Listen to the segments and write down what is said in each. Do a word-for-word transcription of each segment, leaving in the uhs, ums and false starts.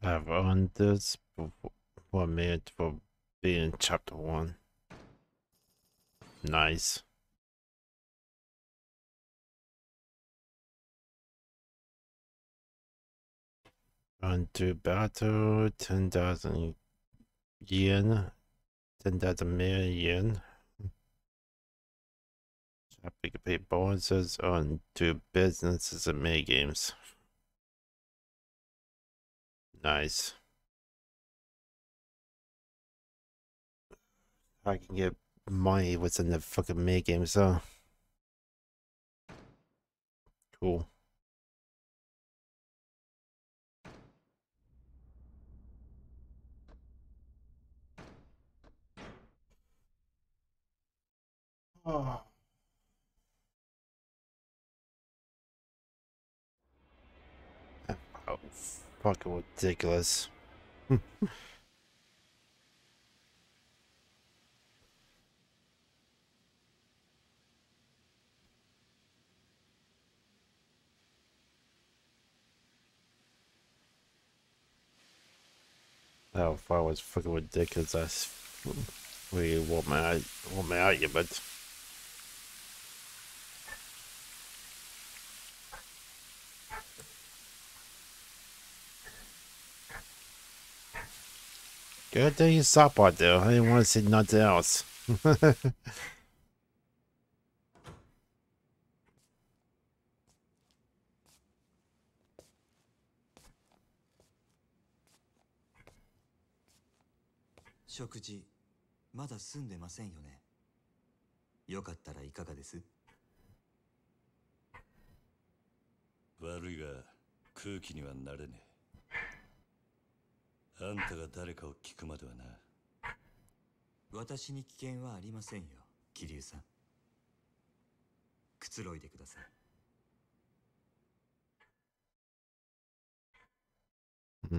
I've earned this for me for being chapter one. Nice. Run to battle, ten thousand yen, ten thousand million yen. We can pay bonuses on two businesses and mini games. Nice. I can get money within the fucking mini games, huh? Cool. Oh. Oh, fucking ridiculous. How far was fucking ridiculous. That's really want me out, want me out you, but good thing you stop right there. I didn't want to see nothing else. 食事まだ済んでませんよね。よかったらいかがです？ 悪いが空気にはなれねえ。あんたが誰かを聞くまではな。 私に危険はありませんよ、桐生さん。くつろいでください。 うん。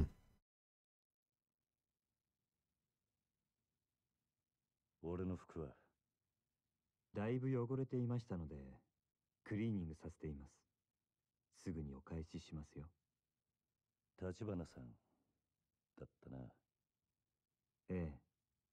俺の服はだいぶ汚れていましたので、クリーニングさせています。すぐにお返ししますよ。 立花さんだったな。 ええ。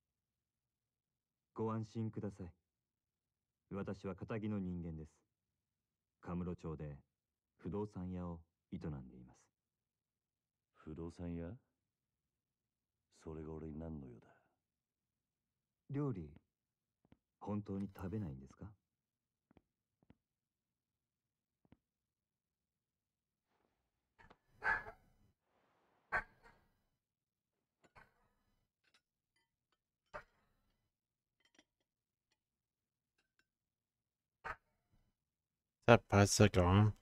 ご安心ください。私は堅気の人間です。カムロ町で不動産屋を営んでいます。 不動産屋？それが俺に何の用だ？ 料理、本当に食べないんですか？ That part's gone.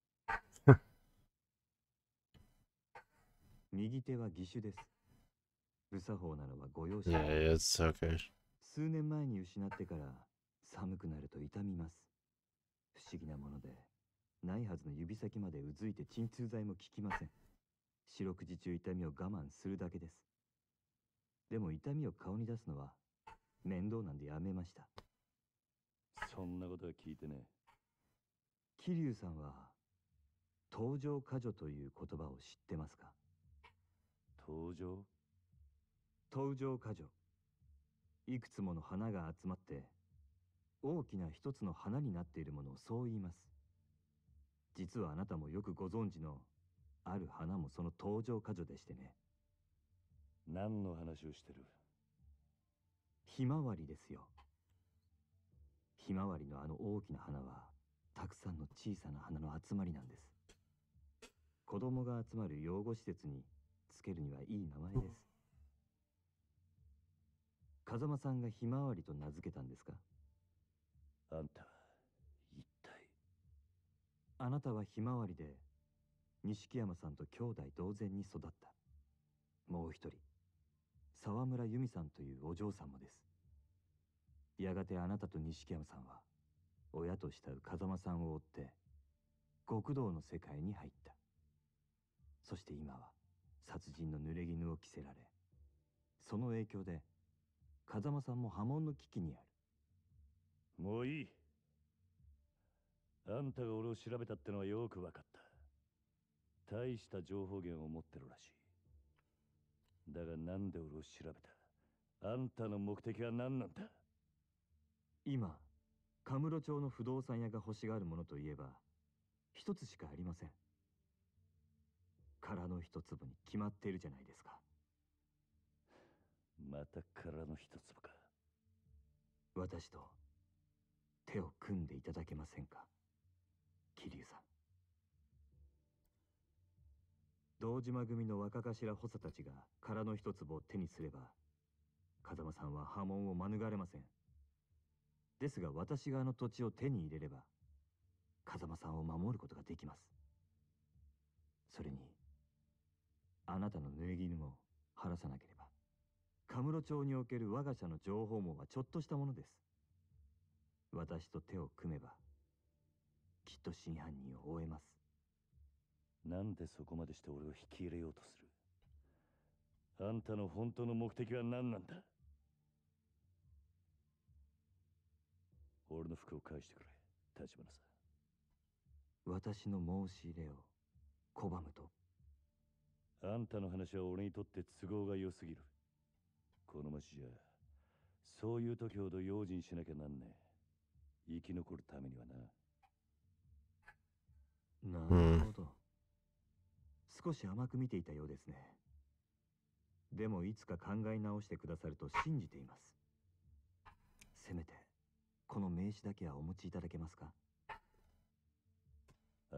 右手は義手です。無作法なのはご容赦。 Yeah, it's okay. 数年前に失ってから寒くなると痛みます。不思議なもので、ないはずの指先までうずいて鎮痛剤も効きません。四六時中痛みを我慢するだけです。でも痛みを顔に出すのは面倒なんでやめました。 そんなことは聞いてねえ。 桐生さんは登場過剰という言葉を知ってますか？ 登場？ 登場過剰。いくつもの花が集まって大きな一つの花になっているものをそう言います。実はあなたもよくご存知のある花もその登場過剰でしてね。 何の話をしてる？ ひまわりですよ。ひまわりのあの大きな花はたくさんの小さな花の集まりなんです。子供が集まる養護施設につけるにはいい名前です。風間さんがひまわりと名付けたんですか？ あんた一体。 あなたはひまわりで錦山さんと兄弟同然に育った。もう一人、沢村由美さんというお嬢さんもです。やがてあなたと錦山さんは親と慕う風間さんを追って極道の世界に入った。そして今は殺人の濡れ衣を着せられ、その影響で風間さんも破門の危機にある。 もういい。あんたが俺を調べたってのはよく分かった。大した情報源を持ってるらしい。 なんで俺を調べた？あんたの目的は何なんだ？ 今、カムロ町の不動産屋が欲しがるものといえば、一つしかありません。殻の一粒に決まっているじゃないですか。 また殻の一粒か。 私と手を組んでいただけませんか、桐生さん。堂島組の若頭補佐たちが殻の一粒を手にすれば、風間さんは波紋を免れません。ですが私があの土地を手に入れれば、風間さんを守ることができます。それに、あなたの濡れ衣も晴らさなければ、カムロ町における我が社の情報網はちょっとしたものです。私と手を組めば、きっと真犯人を追えます。 なんでそこまでして俺を引き入れようとする？あんたの本当の目的は何なんだ？俺の服を返してくれ、立花さん。 私の申し入れを拒むと？ あんたの話は俺にとって都合が良すぎる。この町じゃそういう時ほど用心しなきゃなんねえ。生き残るためにはな。なるほど。少し甘く見ていたようですね。でもいつか考え直してくださると信じています。せめてこの名刺だけはお持ちいただけますか？ ああ、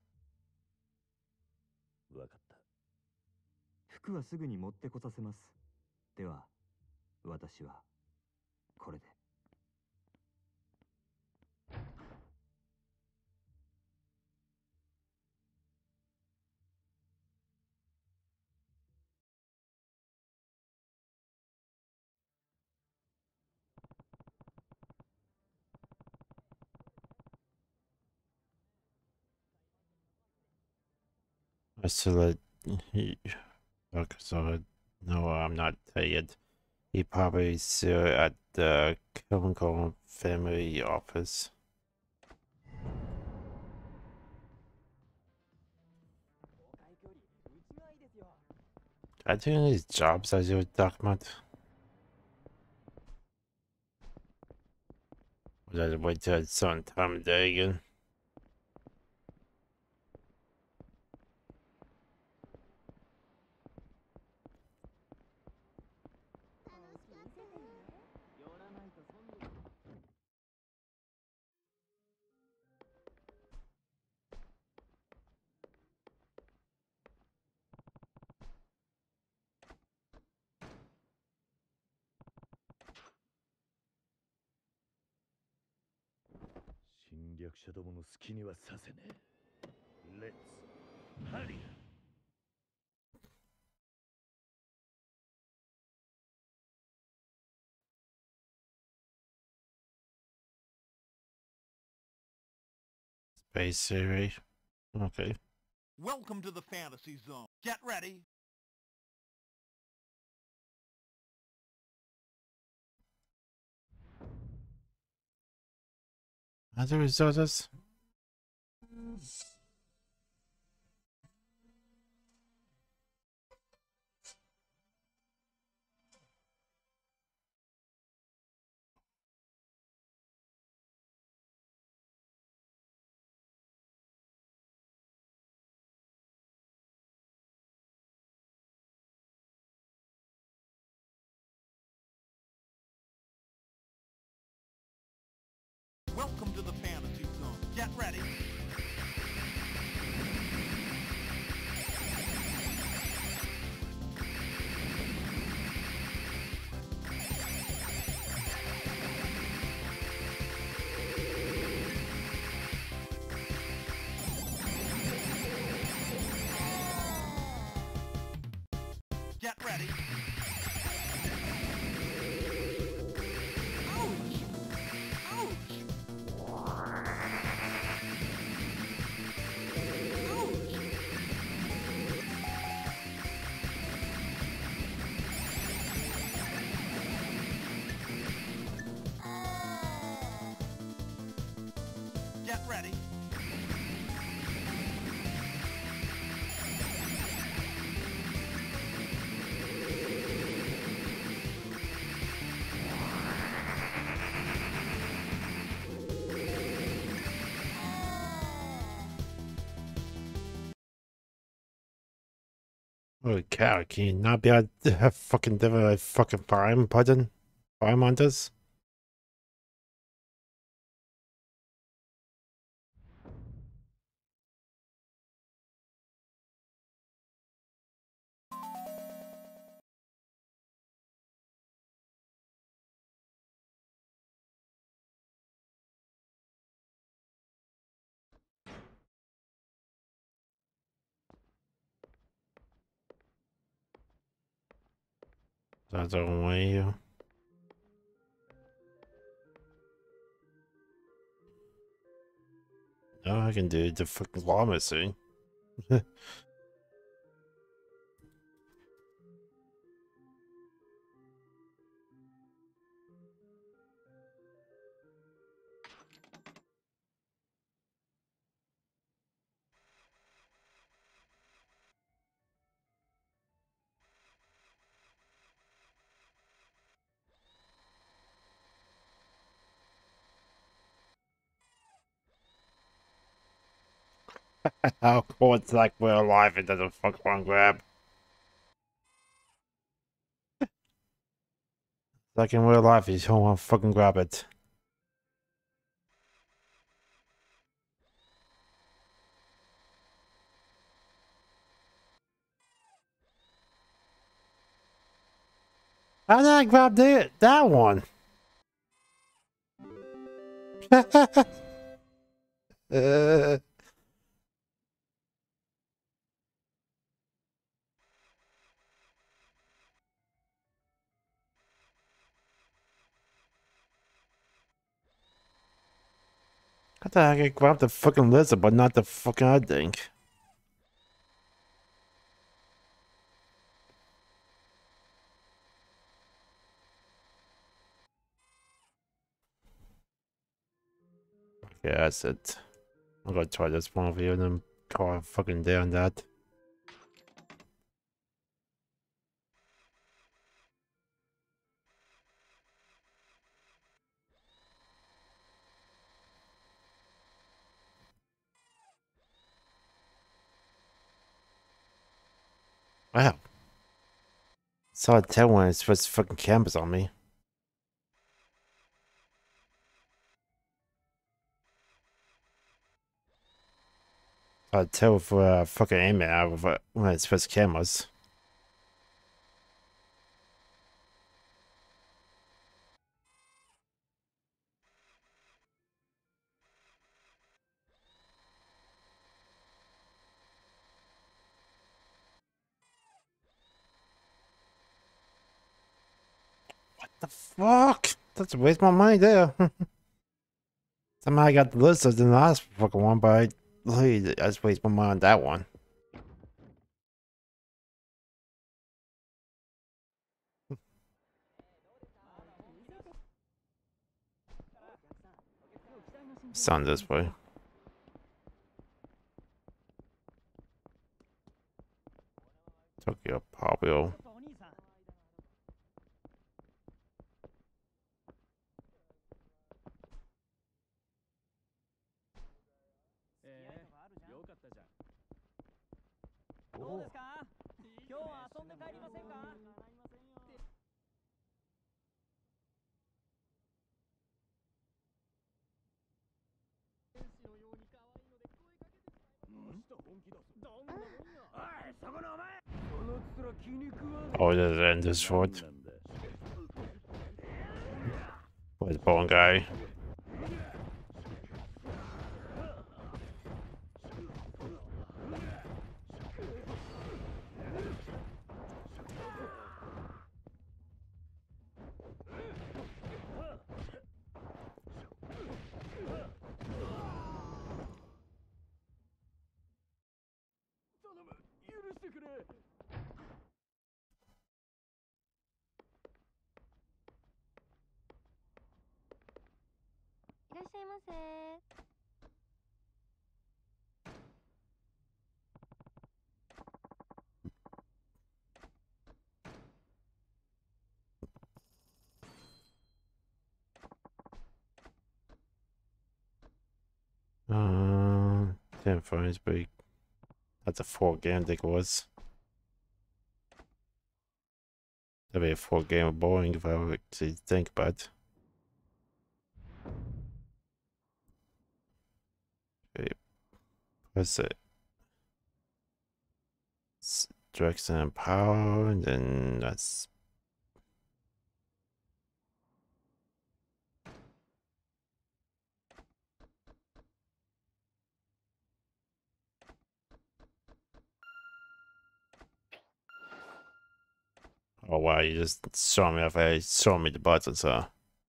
わかった。 服はすぐに持ってこさせます。では私はこれで。 I still let he okay, so no, I'm not tired. He probably still at the Kilgore family office. I do any jobs as you document. Or did I wait till a certain time of day again? 侵略者どもの好きにはさせねえ。レッツハリー。 Space series. Okay. Welcome to the fantasy zone. Get ready. As a result of this, Welcome to the fantasy zone. Get ready. Get ready. Ouch! Ouch! Get ready. Holy cow, can you not be able to have fucking do a fucking prime button? Prime on this? That's the only way you. No, I can do the fucking llama thing. How cool it's like we're alive and doesn't fuck one grab. Like in real life, you don't want to fucking grab it. How did I grab that, that one? uh, How the heck I grabbed the fucking lizard, but not the fucking other thing? Yeah, that's it. I'm gonna try this one over here and then call fucking down that. Wow. Saw a tell when it's supposed to fucking campus on me. Saw a tell for uh, fucking aiming out of uh, when it's supposed to cameras. What the fuck? That's a waste my money there. Somehow I got the lizards in the last fucking one, but I, I just waste my money on that one. Sound this way. Tokyo Pablo. Oh, it is end this short. Where's Bone Guy? Uh, ten phones, but that's a four game, I think it was. That'd be a full game of bowling if I would actually think about it. Okay. What's it? Direction and power, and then that's. Oh wow, you just saw me off. I saw me the buttons, huh?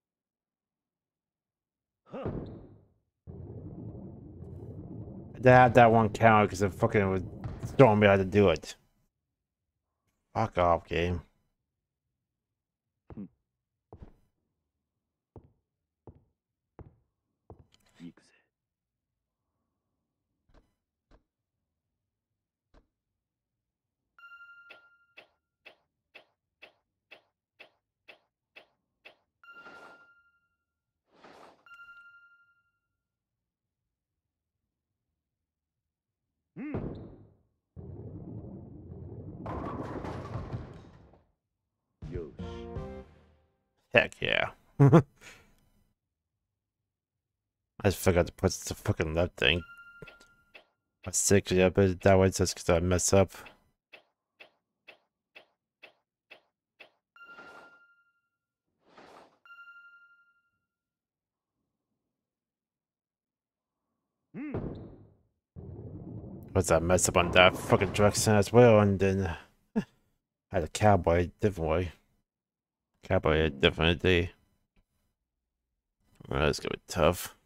That that one count because it fucking was showing me how to do it. Fuck off, game. Heck yeah. I just forgot to put the fucking left thing. I stick it up that way just because I mess up. What's that mess up on that fucking direction as well, and then I had a cowboy different way. Cowboy definitely. Well, that's gonna be tough.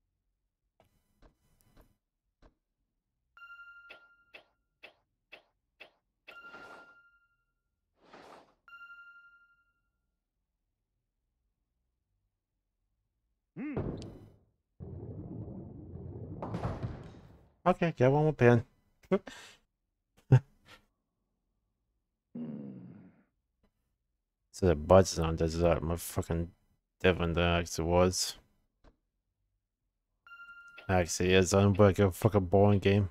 Okay, get one more pin. So the buttons on this are my fucking different than it actually was. Actually, it's like a fucking boring game.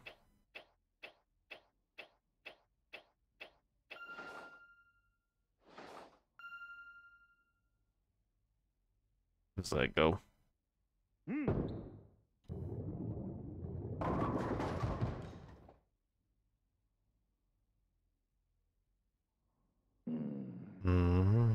Just let it go. Mm-hmm.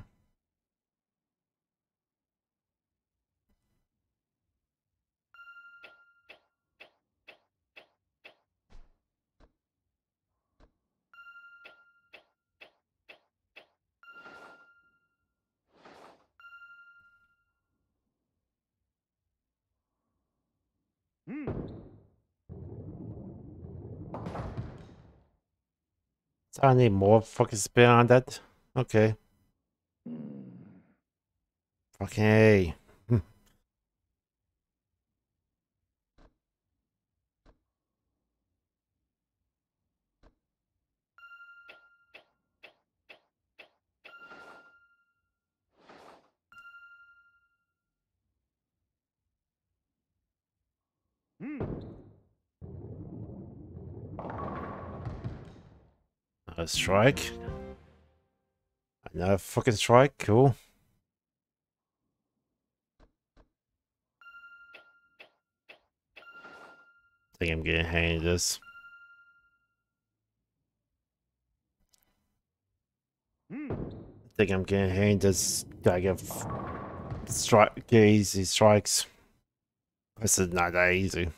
So I need more fucking spin on that. Okay. Fucking A. A strike. Another fucking strike. Cool. I think I'm getting hang of this. I think I'm getting hang of this. Gotta get strike, get easy strikes. This is not that easy.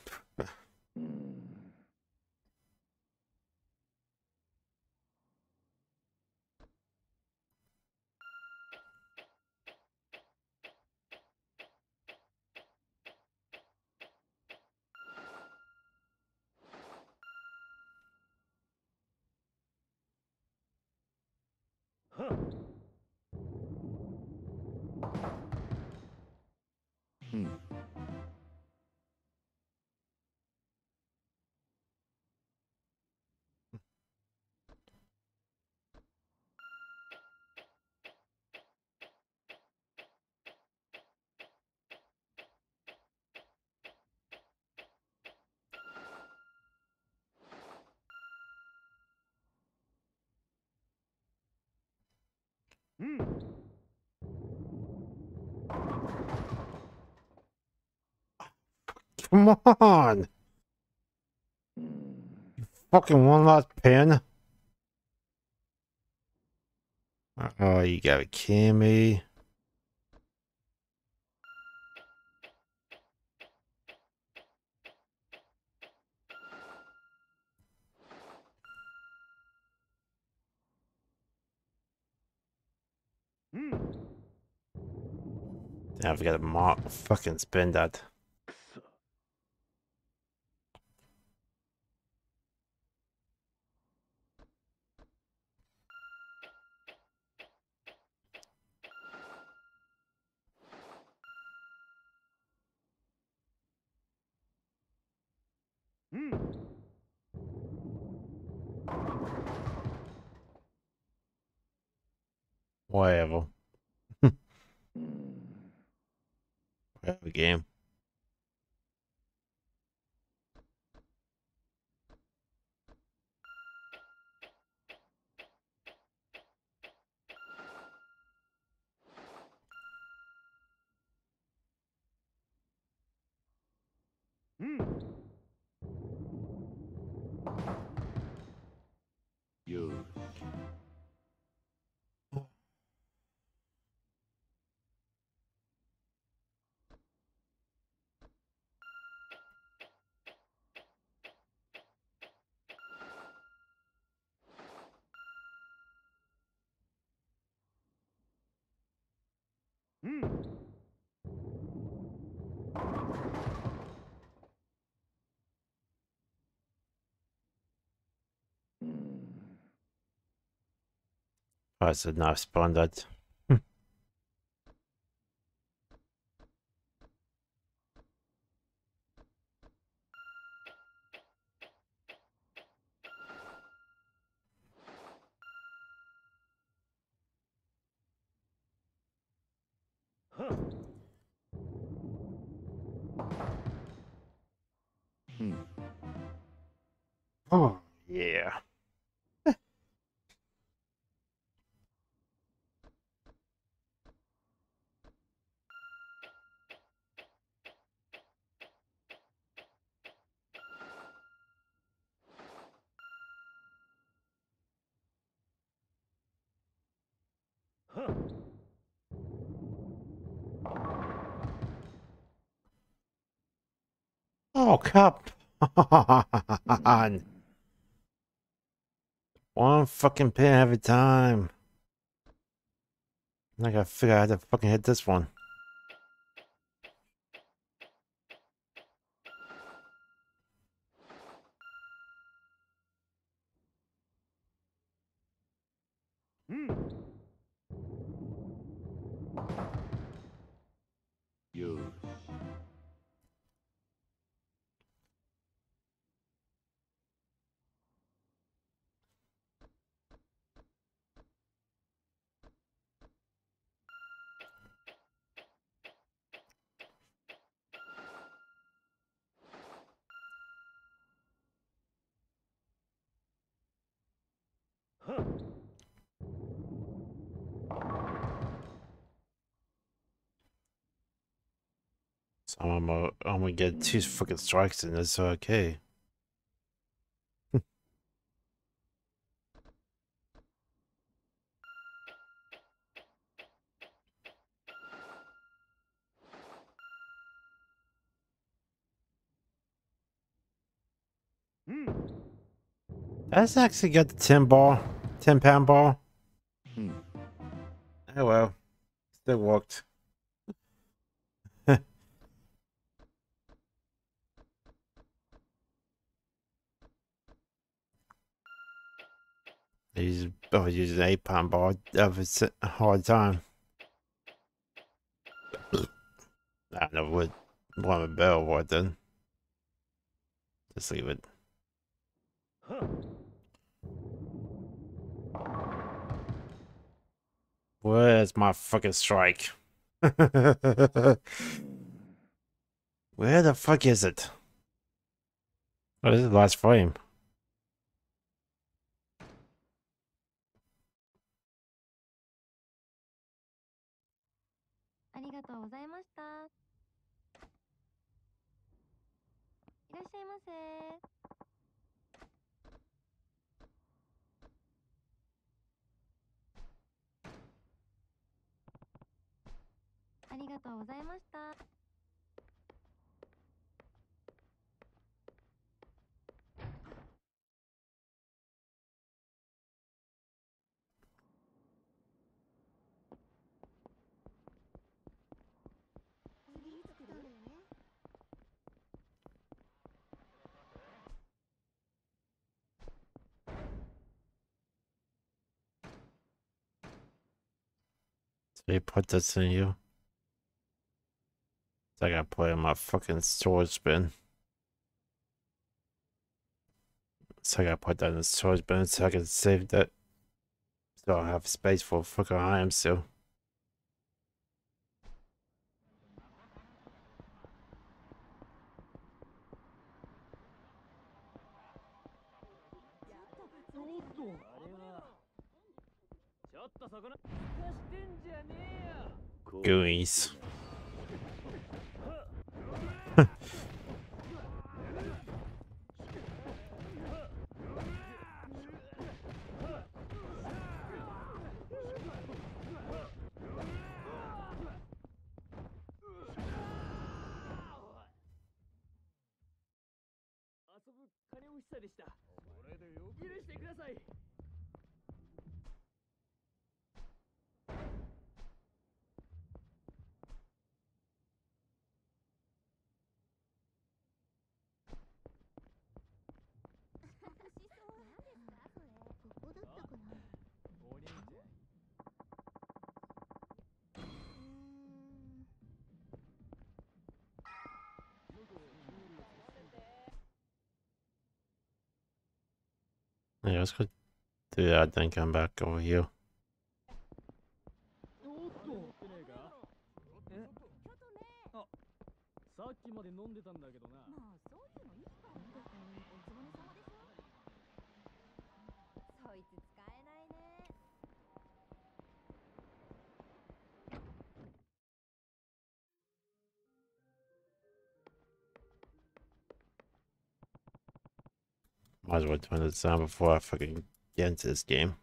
Come on! You fucking one last pin? Oh, you gotta kill me. Now we gotta mo fucking spin that. Whatever. Whatever game. You. I should not spawn that. Oh, yeah. Oh, cup. On. One fucking pin every time. I gotta figure out how to fucking hit this one. You. So I'm gonna, I'm gonna get two fucking strikes and it's okay. That's actually got the ten ball, ten pound ball. Oh well, still worked. He's oh, using an eight pound ball every hard time. I don't know what want a bell what then. Just leave it. Where's my fucking strike? Where the fuck is it? Oh, this is the last frame. りがとうございました。いらっしゃいませ。ありがとうございました。 They put this in you. I gotta put it in my fucking storage bin. So I gotta put that in the storage bin so I can save that. So I'll have space for fucking items still. Goonies. Yeah, let's go do that, then come back over here. さっきまで飲んでたんだけどな。 まあそういうのいいからね。おつぼね様でしょ。そいつ使えないね。 Might as well turn this down before I fucking get into this game.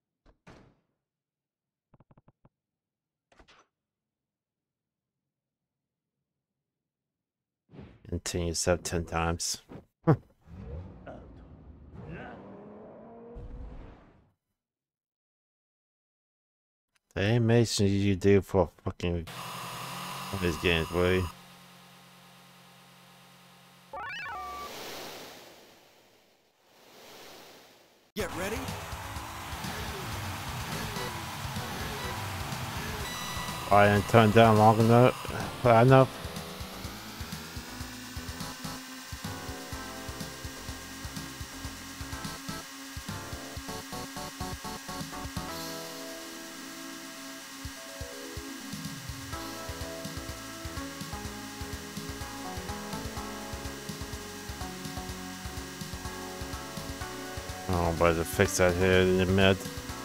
Continue yourself ten times. The animation you do for fucking these games, boy. Get ready. I didn't turn down long enough. Enough. Oh, but to fix that here in the mid.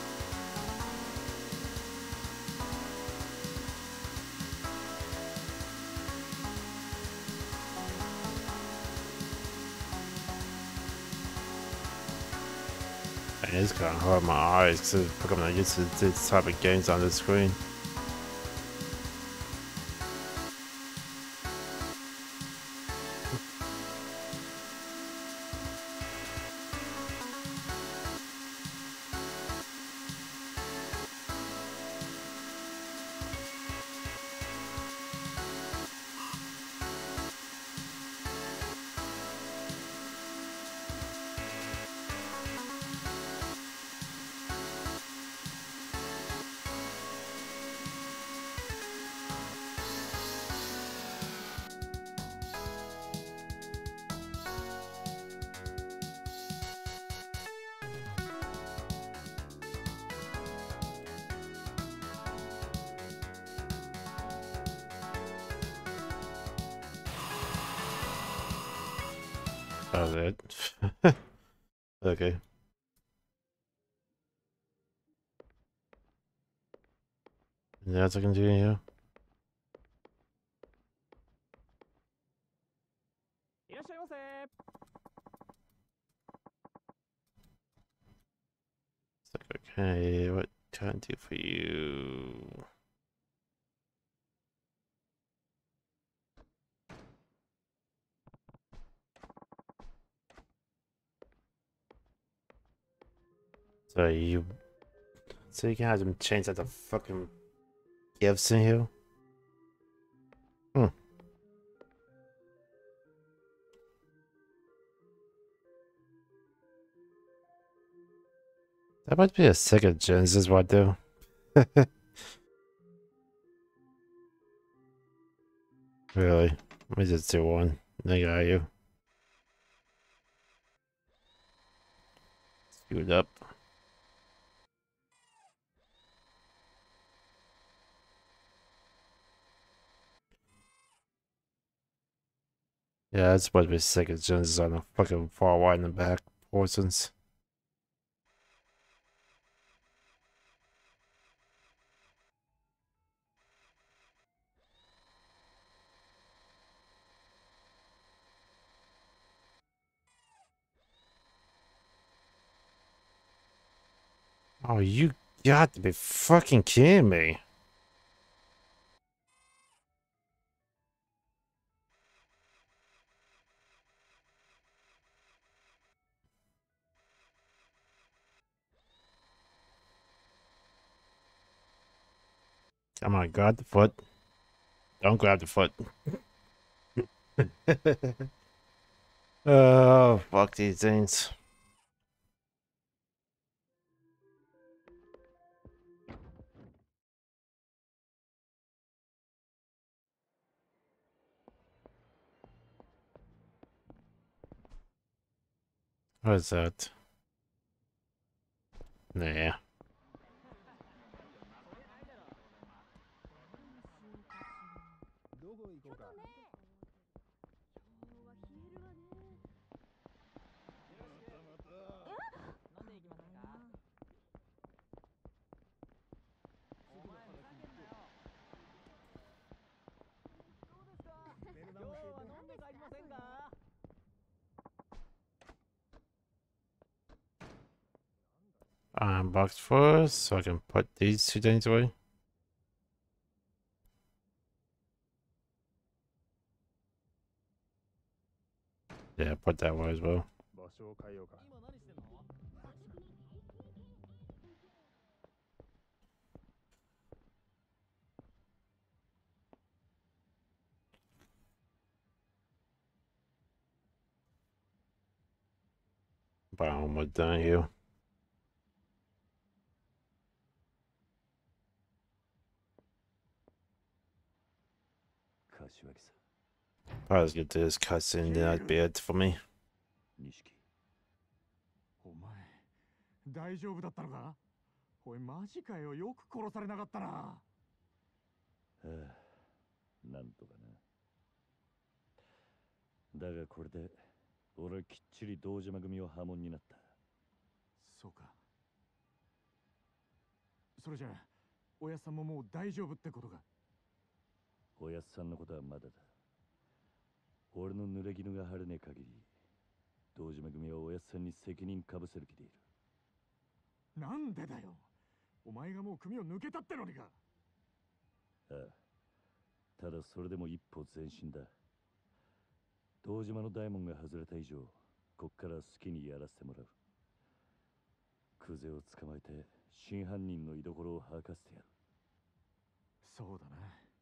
It's kind of hard on my eyes because I'm not used to this type of games on the screen. That was it. Okay. Anything else I can do here? can I do for you? So you, so you can have them change out the fucking gifts in here. Hmm. That might be a second Genesis right there. Really? Let me just do one. I got you. Screwed up. Yeah, that's supposed to be second Genesis on the fucking far right in the back portions. Oh, you got to be fucking kidding me. Come on, grab the foot. Don't grab the foot. Oh, fuck these things. What is that? Nah. Unbox first, so I can put these two things away. Yeah, put that away as well. Boom, we're done here. Probably let's get this cutscene, that'd be it for me. お前大丈夫だったのか？おいマジかよ、よく殺されなかったな。はあ、なんとかな。だがこれで俺はきっちり堂島組を破門になった。 そうか。それじゃあおやさんももう大丈夫ってことか？ おやっさんのことはまだだ。俺の濡れ衣が晴れねえ限り、堂島組はおやっさんに責任かぶせる気でいる。 なんでだよ。お前がもう組を抜けたってのにか。 ああ、ただそれでも一歩前進だ。堂島の大門が外れた以上、こっから好きにやらせてもらう。クゼを捕まえて真犯人の居所を吐かせてやる。 そうだな。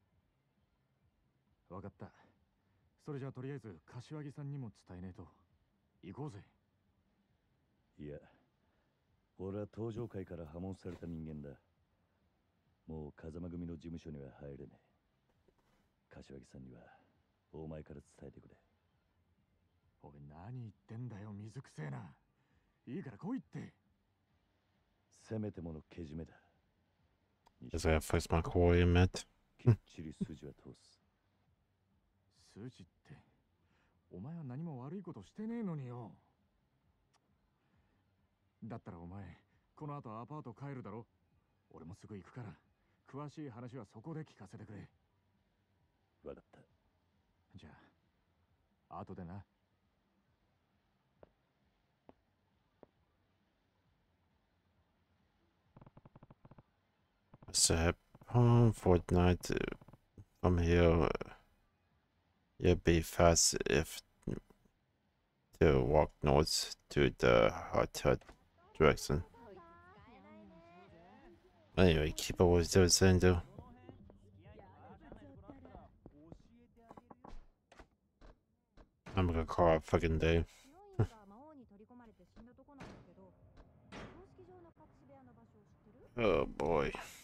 わかった。それじゃあとりあえず柏木さんにも伝えねえと。行こうぜ。 いや、俺は登場会から破門された人間だ。もう風間組の事務所には入れねえ。柏木さんにはお前から伝えてくれ。 おい何言ってんだよ、水くせえな。いいから来いって。 せめてものけじめだ。 Does I fix my coordinate? きっちり筋は通す。 筋って、お前は何も悪いことしてねえのによ。だったらお前、この後アパート帰るだろ。俺もすぐ行くから、詳しい話はそこで聞かせてくれ。 わかった。 じゃあ、後でな。 So upon Fortnite uh, from here, it'd be fast if to walk north to the hotel direction. Anyway, keep up with those saying though. I'm gonna call a fucking day. Oh boy.